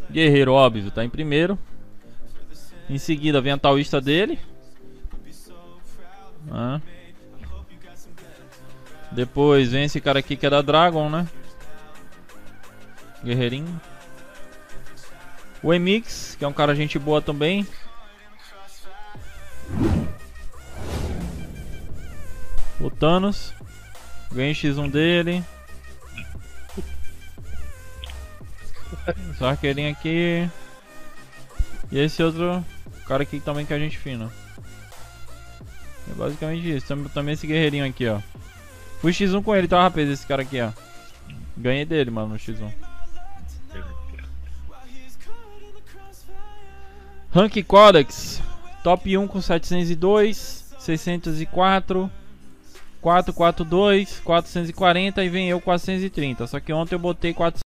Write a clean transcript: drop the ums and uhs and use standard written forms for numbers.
Guerreiro, óbvio, tá em primeiro. Em seguida vem a taoísta dele. Depois vem esse cara aqui que é da Dragon, né? Guerreirinho. O Emix, que é um cara gente boa também. O Thanos. Ganha X1 dele. Esse arqueirinho aqui. E esse outro cara aqui também que é gente fina. É basicamente isso. Também esse guerreirinho aqui, ó. Fui X1 com ele, tá, rapaz? Esse cara aqui, ó. Ganhei dele, mano, no X1. Rank Codex. Top 1 com 702, 604, 442, 440 e vem eu 430. Só que ontem eu botei 400.